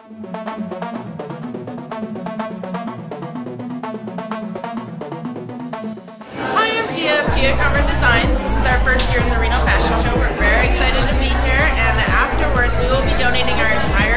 Hi, I'm Tia of Tia Cover Designs. This is our first year in the Reno Fashion Show. We're very excited to be here, and afterwards we will be donating our entire